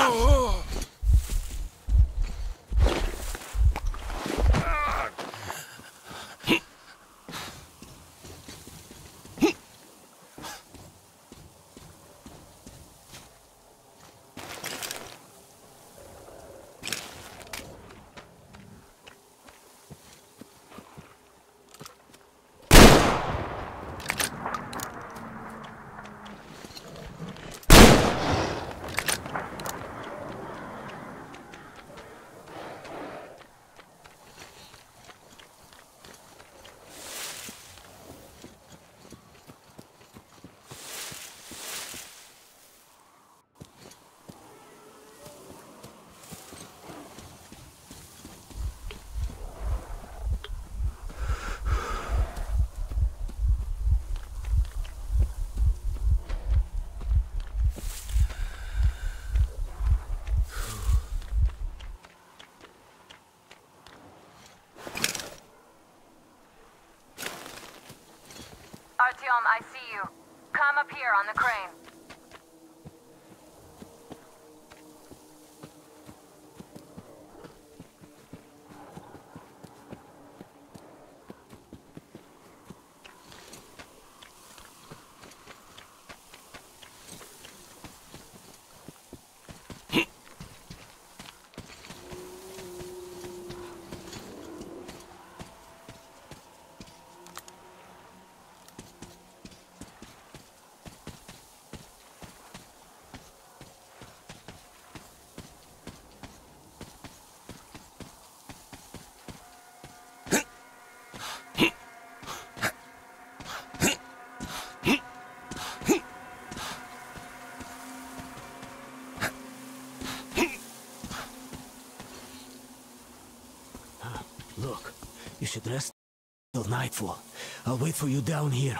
Artyom, I see you. Come up here on the crane. Look, you should rest till nightfall. I'll wait for you down here.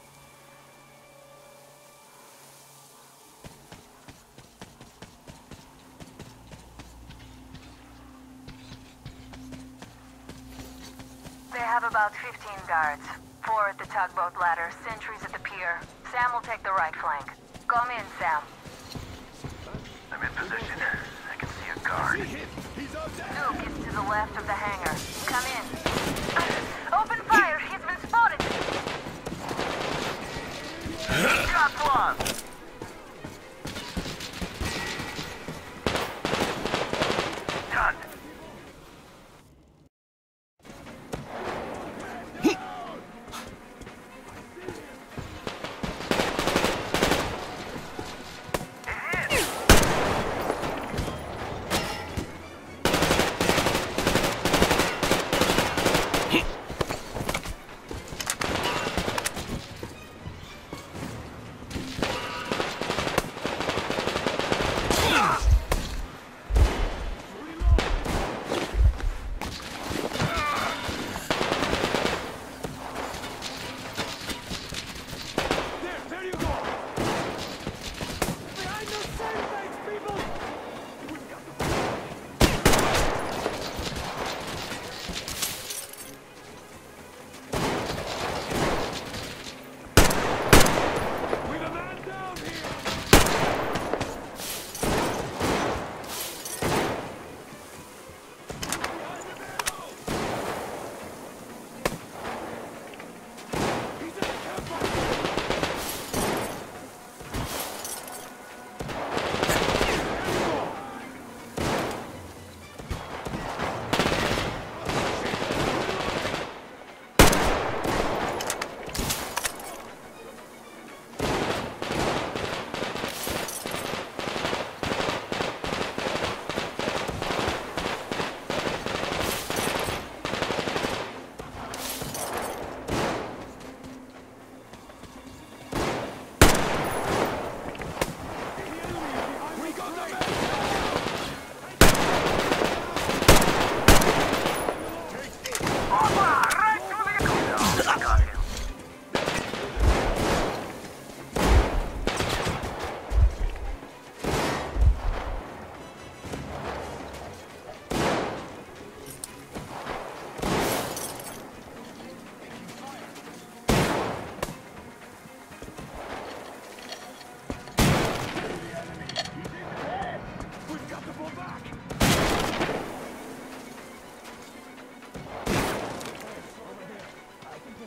They have about 15 guards. 4 at the tugboat ladder, sentries at the pier. Sam will take the right flank. Come in, Sam. I'm in position. I can see a guard. Duke is to the left of the hangar. Come in. Open fire! He's been spotted! Got one! Done.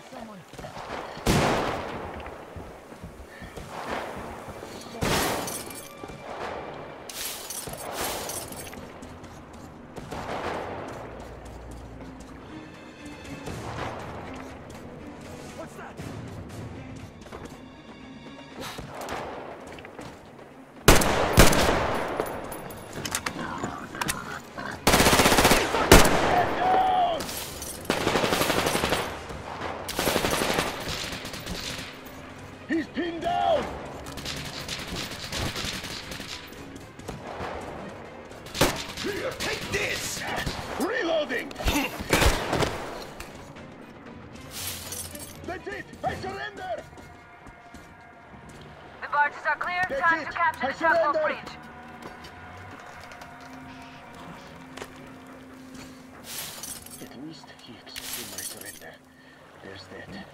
He's pinned down! Here, take this! Reloading! That's it! I surrender! The barges are clear. That's Time it. to capture I the tugboat surrender. bridge. At least he accepted my surrender. There's that.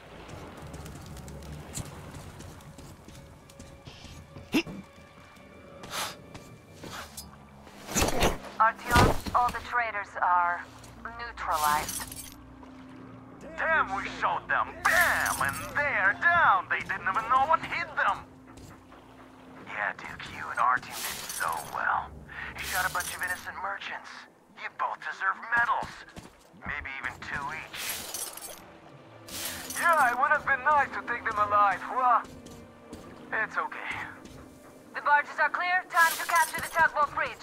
Artyom, all the traitors are neutralized. Damn, we shot them. Bam! And they're down. They didn't even know what hit them. Yeah, Duke, you and our team did so well. You shot a bunch of innocent merchants. You both deserve medals. Maybe even 2 each. Yeah, it would have been nice to take them alive. Well, it's okay. The barges are clear. Time to capture the tugboat bridge.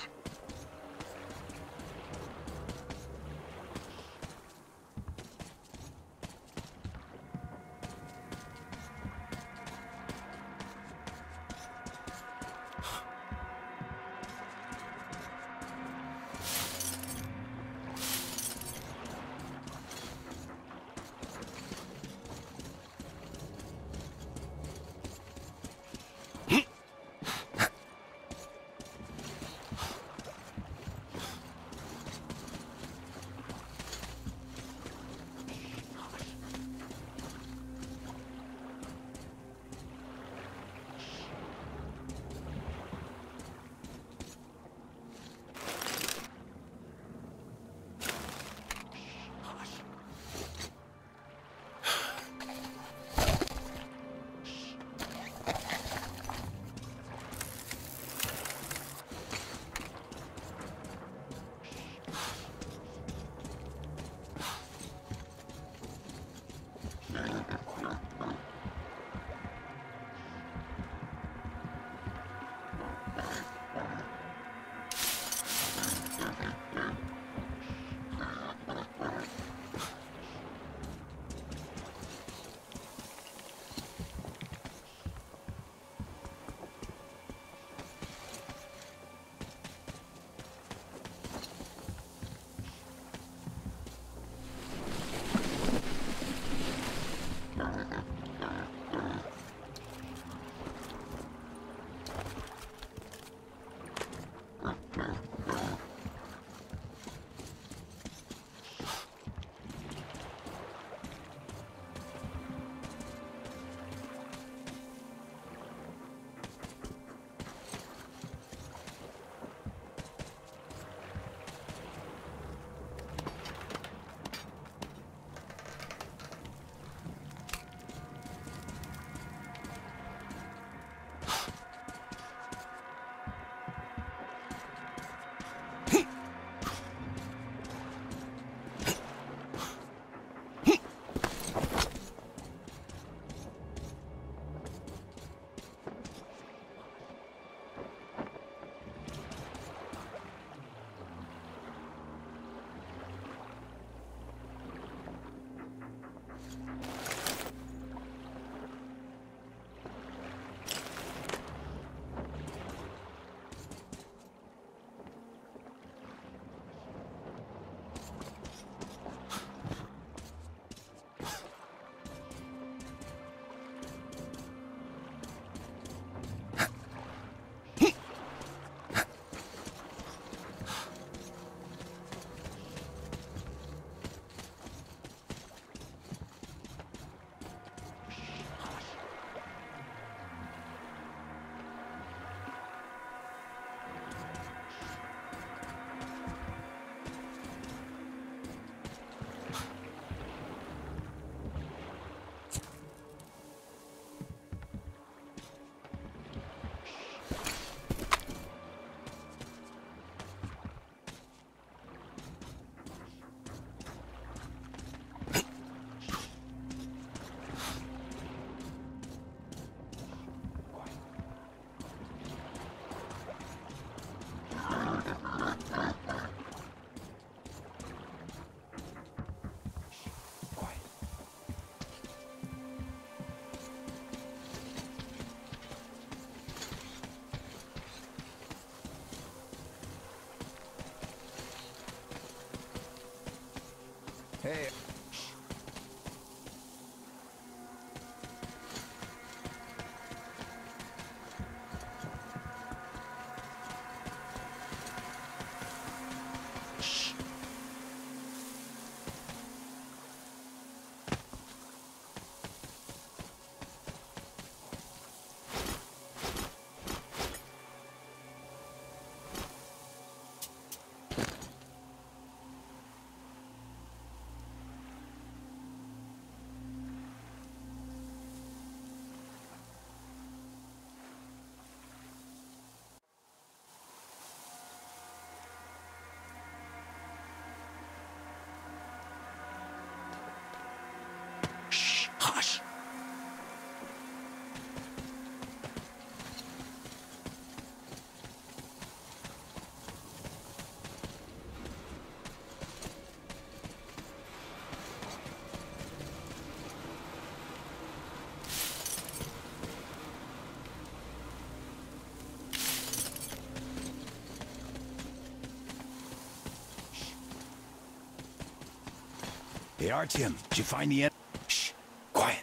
Hey, Artyom, did you find the end? Shh, quiet.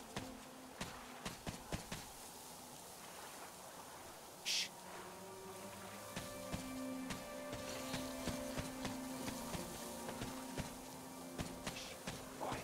Shh. Quiet.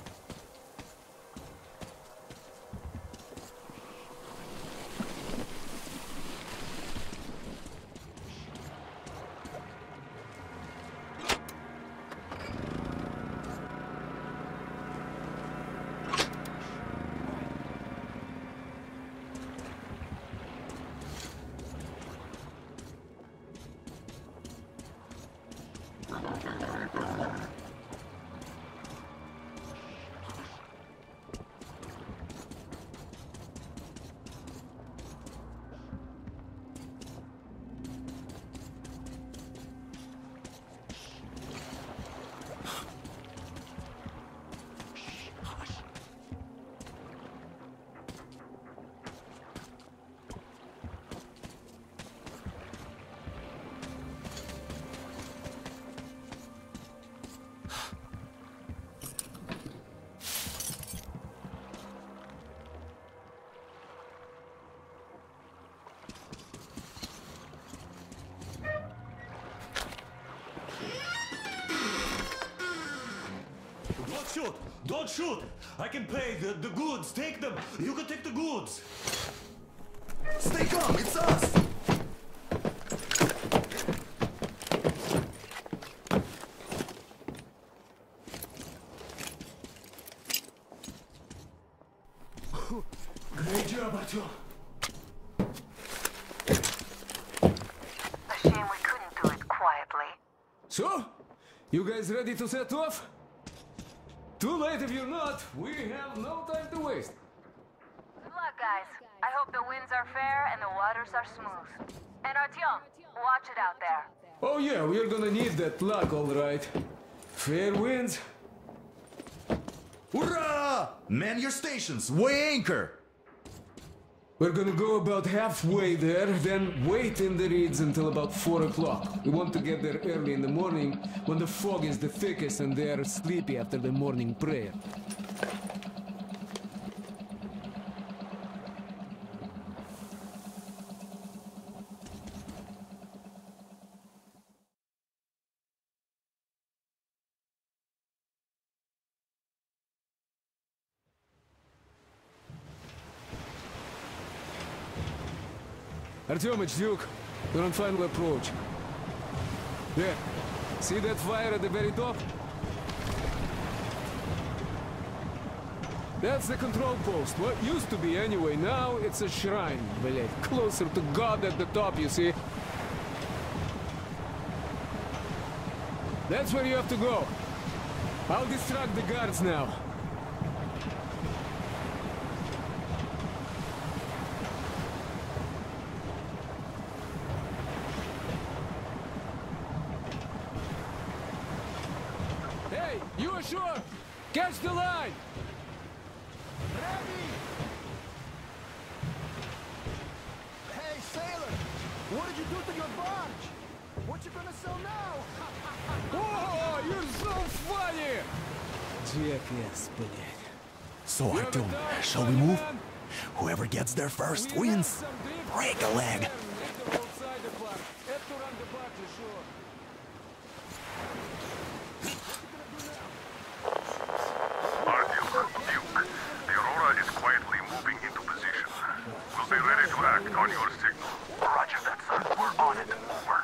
Don't shoot! Don't shoot! I can pay the goods. Take them. You can take the goods. Stay calm, it's us! Great job, Artyom. A shame we couldn't do it quietly. So, you guys ready to set off? Too late if you're not. We have no time to waste. Good luck, guys. I hope the winds are fair and the waters are smooth. And Artyom, watch it out there. Oh yeah, we're gonna need that luck, all right. Fair winds. Hurrah! Man your stations, weigh anchor! We're gonna go about halfway there, then wait in the reeds until about 4 o'clock. We want to get there early in the morning when the fog is the thickest and they are sleepy after the morning prayer. Artyom, it's Duke. We're on final approach. There. See that fire at the very top? That's the control post. What used to be anyway. Now it's a shrine, блядь. Closer to God at the top, you see? That's where you have to go. I'll distract the guards now. Hey, you ashore! Catch the line! Ready! Hey, sailor! What did you do to your barge? What you gonna sell now? Oh, you're so funny! Jackass, блядь. So, Artyom, shall we move? Whoever gets there first wins. Break a leg. Artyom, Duke, the Aurora is quietly moving into position. We'll be ready to act on your signal. Roger that, son. We're on it. Over.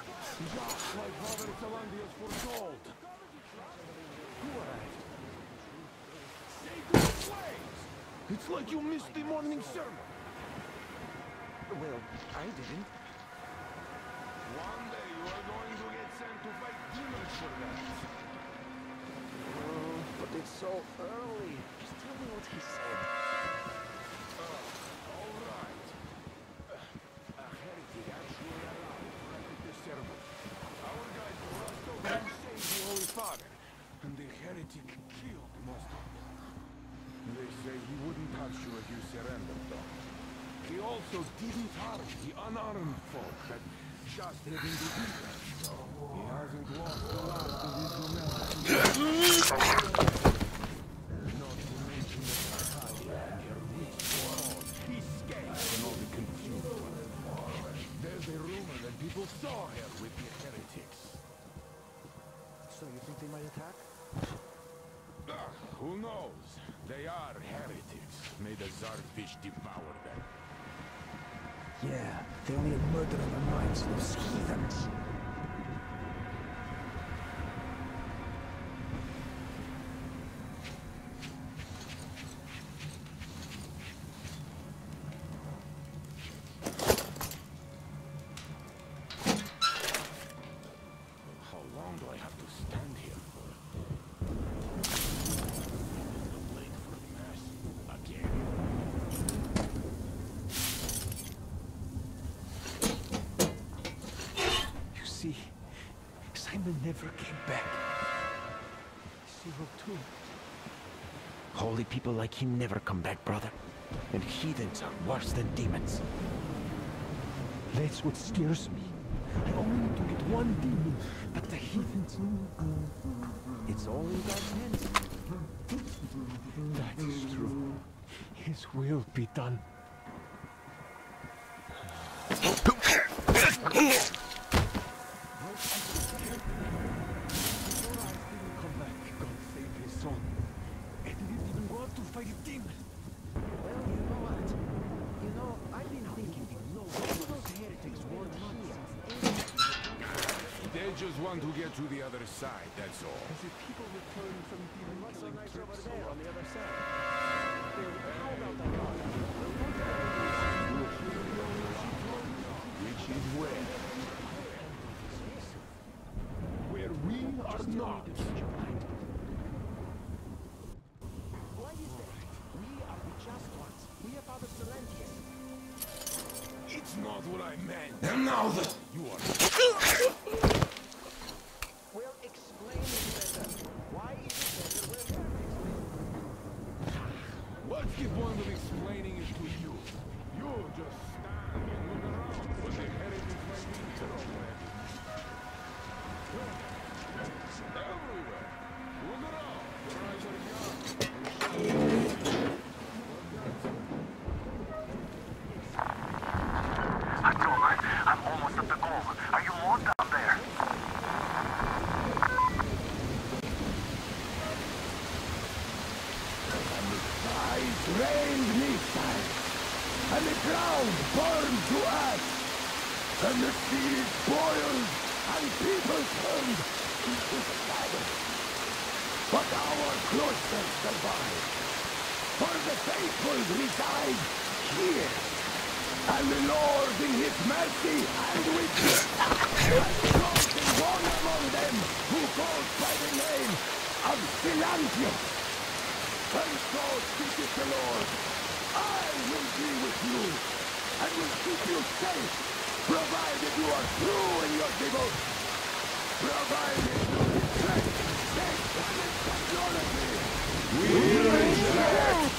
It's like you missed the morning sermon. Well, I didn't. One day you are going to get sent to fight demons for that. Oh, but it's so early. Just tell me what he said. All right. A heretic actually arrived right at the sermon. Our guys rushed over to save the Holy Father, and the heretic killed most of them. They say he wouldn't touch you if you surrendered, though. He also didn't harm the unarmed folk that just hid in the defense. He hasn't lost a lot of his humanity. nowhere with the heretics. So you think they might attack? Who knows? They are heretics. May the Zardfish devour them. Yeah, they only had murder on their minds, those heathens. How long do I have to stand here for? It's late for mass again. You see, Simon never came back. Cyril too. Holy people like him never come back, brother. And heathens are worse than demons. That's what scares me. I only need to get one demon, but the heathens... It's all in God's hands. That is true. His will be done. Come back, God save his son. And he didn't even want to fight a demon. Well, you know what? You know, I've been thinking, no, why those heretics weren't here? They just want to get to the other side, that's all. As if people return from demon What's so killing nice trips over there on the other side? How about that? Which is where? Where we are not. Why is that? We are the just ones. We are Father Silentius. It's not what I meant. And now that You are... Well, explain it better. Why is it better we're heretics? What's the point of explaining it to you? You just stand and look around when the heretics might be everywhere. Everywhere. Look around. Your eyes are young. Artyom, I'm almost at the goal. Are you more down there? Ice rained missiles, and the ground burned to ash, and the sea boiled, and people turned into shadow. But our cloister survived, for the faithful reside here, and the Lord in his mercy and wisdom has chosen one among them who goes by the name of Silentius. And so speaketh the Lord, I will be with you, and will keep you safe, provided you are true in your devotion, provided you respect Satan's technology. We respect!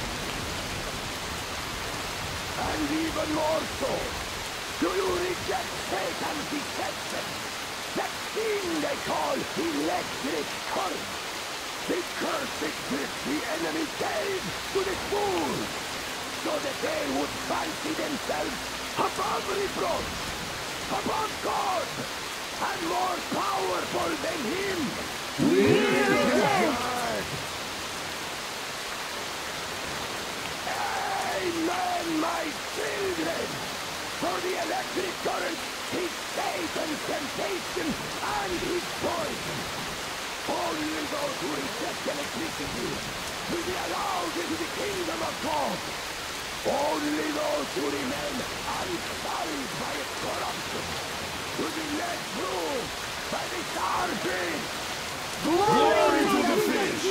And even more so, do you reject Satan's deception, that thing they call electric current? The cursed trick the enemy gave to the fools, so that they would fancy themselves above reproach, above God, and more powerful than him. We reject! Amen, my children! For the electric current is Satan's temptation and his poison. Only those who reject electricity will be allowed into the kingdom of God. Only those who remain unsullied by its corruption will be led through by the Starfish. Glory to the fish!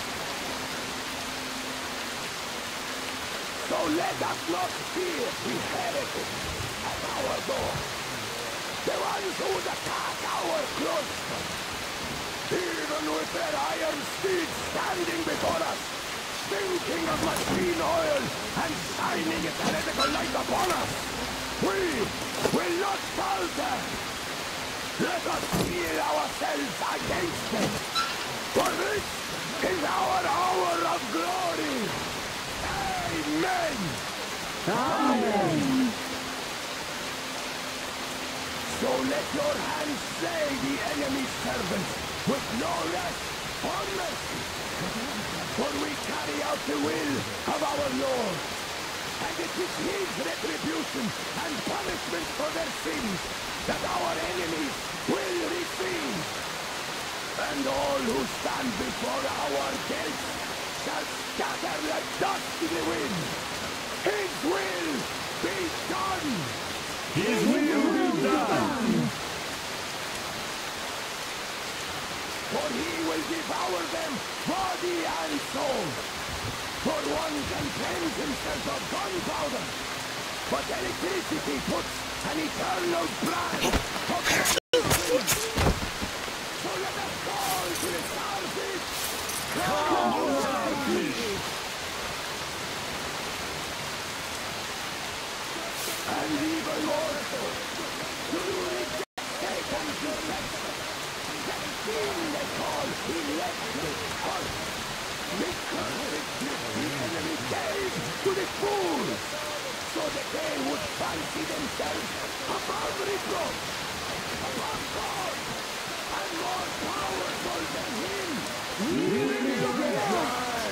So let us not fear the heretics at our door, the ones who would attack our cloister. Even with their iron steeds standing before us, stinking of machine oil and shining its heretical light upon us, we will not falter. Let us steel ourselves against it, for this is our hour of glory. Amen. Amen. So let your hands slay the enemy's servants with no rest or mercy. For we carry out the will of our Lord. And it is his retribution and punishment for their sins that our enemies will receive. And all who stand before our gates shall scatter like dust in the wind. His will be done! His will be done! For he will devour them, body and soul. For one can cleanse himself of gunpowder, but electricity puts an eternal brand of destruction. So let us call to the starfish! Come, starfish! And even more so, do you reject Satan's direction? That thing they call electric pulse. The cursed gift the enemy gave to the fools, so that they would fancy themselves above reproach, above God, and more powerful than him. We will be heard.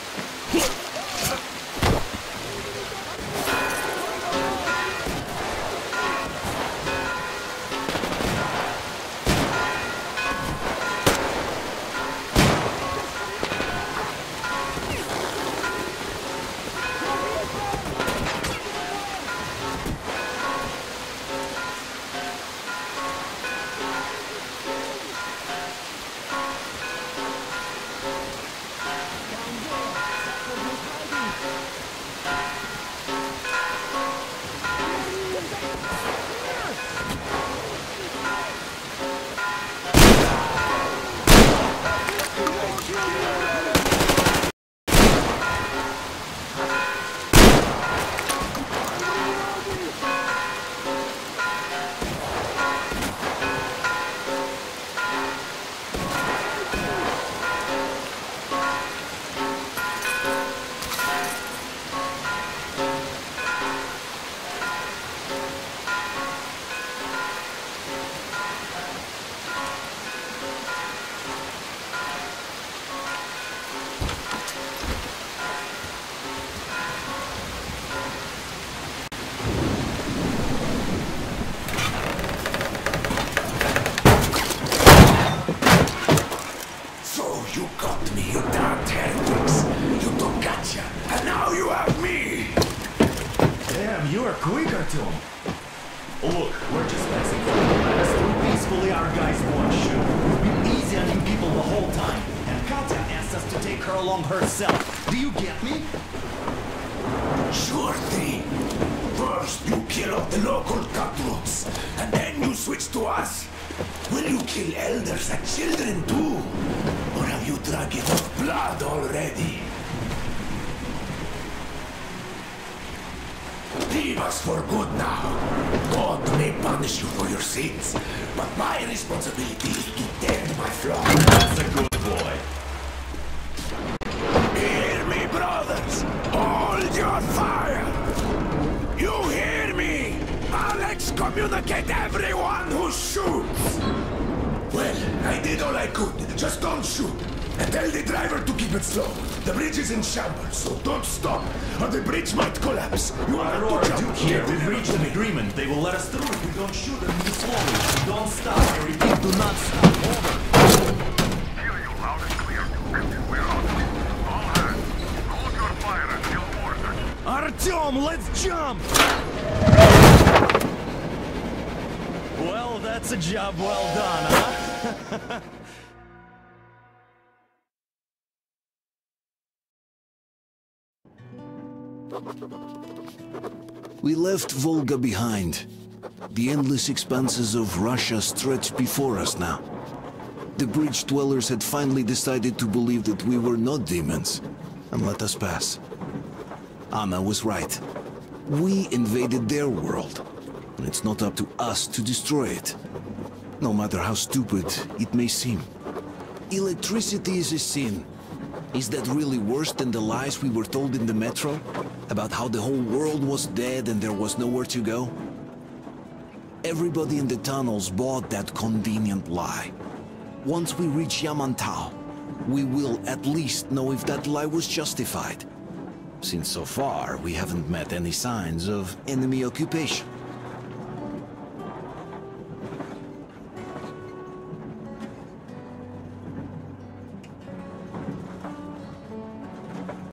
Look, we're just passing through the last through peacefully. Our guys won't shoot. We've been easy on you people the whole time. And Katya asked us to take her along herself. Do you get me? Sure thing. First you kill off the local cutthroats, and then you switch to us. Will you kill elders and children too? Or have you drunk enough blood already? Leave us for good now. God may punish you for your sins, but my responsibility is to tend my flock. That's a good boy. Hear me, brothers! Hold your fire! You hear me? I'll excommunicate everyone who shoots! Well, I did all I could. Just don't shoot. And tell the driver to keep it slow. The bridge is in shambles, so don't stop, or the bridge might collapse. You are Aurora, to jump here. We've reached an agreement. They will let us through if we don't shoot and move slowly. Don't stop. I repeat, do not stop. Over. Hear you loud and clear, Duke. We're on. All hands, hold your fire until ordered. Artyom, let's jump! Well, that's a job well done, huh? We left Volga behind. The endless expanses of Russia stretched before us now. The bridge dwellers had finally decided to believe that we were not demons, and let us pass. Anna was right. We invaded their world, and it's not up to us to destroy it. No matter how stupid it may seem. Electricity is a sin. Is that really worse than the lies we were told in the metro? About how the whole world was dead and there was nowhere to go? Everybody in the tunnels bought that convenient lie. Once we reach Yamantau, we will at least know if that lie was justified. Since so far, we haven't met any signs of enemy occupation.